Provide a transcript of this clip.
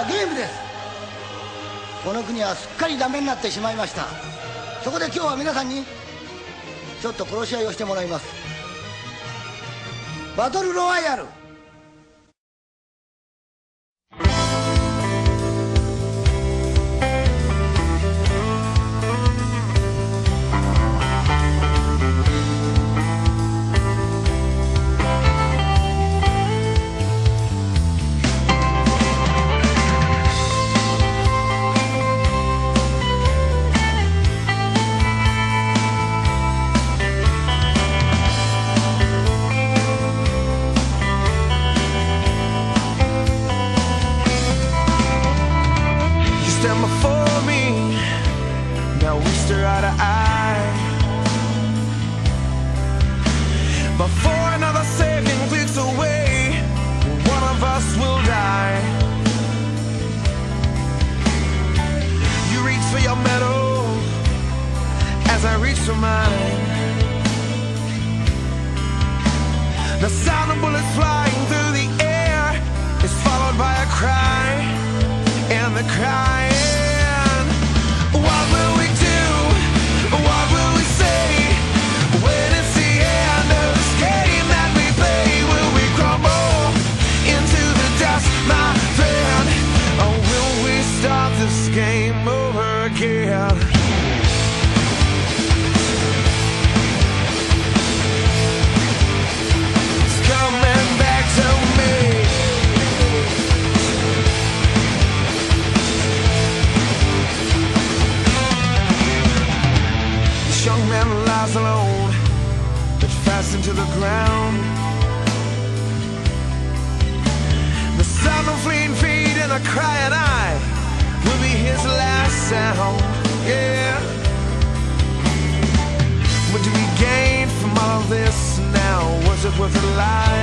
はゲームです。この国はすっかりダメになってしまいました。そこで今日は皆さんにちょっと殺し合いをしてもらいます。バトルロワイヤル。 Stand before me, now we stare eye to eye. Before another second clicks away, one of us will die. You reach for your medal as I reach for mine. The sound of bullets flying through the air is followed by a cry, and the cry. What will we do? What will we say? When it's the end of this game that we play, will we crumble into the dust, my friend? Or will we start this game over again? It's coming back to me. Young man lies alone, but fast into the ground. The sound of fleeing feet and a crying eye will be his last sound. Yeah. What do we gain from all of this now? Was it worth a lie?